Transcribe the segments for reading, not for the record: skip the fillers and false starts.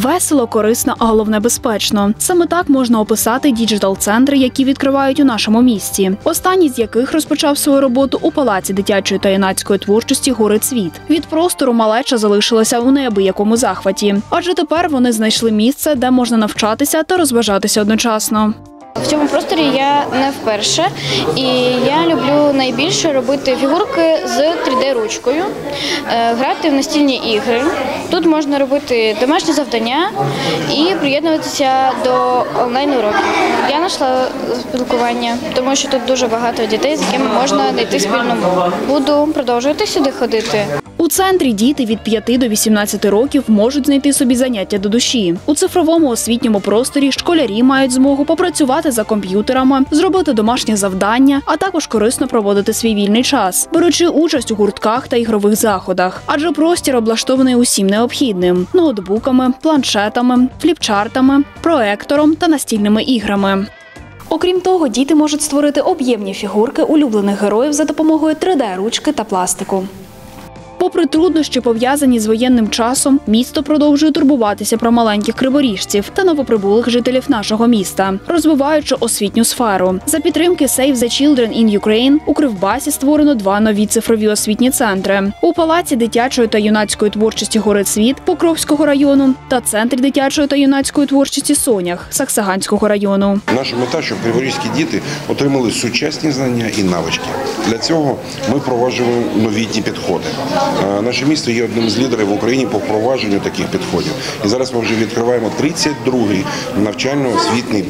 Весело, корисно, а головне безпечно. Саме так можна описати діджитал-центри, які відкривають у нашому місті. Останній з яких розпочав свою роботу у Палаці дитячої та юнацької творчості «Гори Цвіт». Від простору малеча залишилася у неабиякому захваті. Адже тепер вони знайшли місце, де можна навчатися та розважатися одночасно. В цьому просторі я не вперше, і я люблю найбільше робити фігурки з 3D-ручкою, грати в настільні ігри. Тут можна робити домашні завдання і приєднуватися до онлайн-уроків. Я знайшла спілкування, тому що тут дуже багато дітей, з якими можна знайти спільну мову. Буду продовжувати сюди ходити. У центрі діти від 5 до 18 років можуть знайти собі заняття до душі. У цифровому освітньому просторі школярі мають змогу попрацювати за комп'ютерами, зробити домашнє завдання, а також корисно проводити свій вільний час, беручи участь у гуртках та ігрових заходах. Адже простір облаштований усім необхідним – ноутбуками, планшетами, фліпчартами, проектором та настільними іграми. Окрім того, діти можуть створити об'ємні фігурки улюблених героїв за допомогою 3D-ручки та пластику. Попри труднощі, пов'язані з воєнним часом, місто продовжує турбуватися про маленьких криворіжців та новоприбулих жителів нашого міста, розвиваючи освітню сферу. За підтримки Save the Children in Ukraine у Кривбасі створено 2 нові цифрові освітні центри. У Палаці дитячої та юнацької творчості «Гори Цвіт» Покровського району та Центрі дитячої та юнацької творчості «Сонях» Саксаганського району. Наша мета, щоб криворізькі діти отримали сучасні знання і навички. Для цього ми впроваджуємо новітні підходи. Наше місто є одним з лідерів в Україні по впровадженню таких підходів. І зараз ми вже відкриваємо 32-й навчально-освітній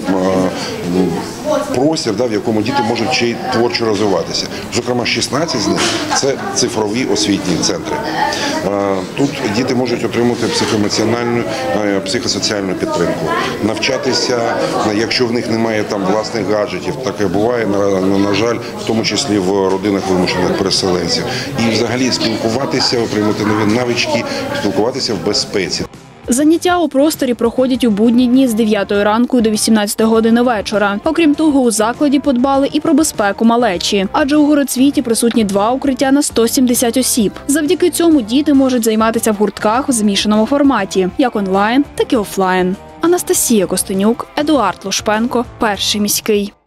простір, в якому діти можуть ще й творчо розвиватися. Зокрема, 16 з них – це цифрові освітні центри. Тут діти можуть отримати психоемоціональну, психосоціальну підтримку, навчатися, якщо в них немає там власних гаджетів, таке буває, на жаль, в тому числі в родинах вимушених переселенців. І взагалі спілкуватися, отримати нові навички, спілкуватися в безпеці. Заняття у просторі проходять у будні дні з 9 ранку до 18 години вечора. Окрім того, у закладі подбали і про безпеку малечі, адже у Горицвіті присутні 2 укриття на 170 осіб. Завдяки цьому діти можуть займатися в гуртках в змішаному форматі, як онлайн, так і офлайн. Анастасія Костенюк, Едуард Лушпенко, Перший міський.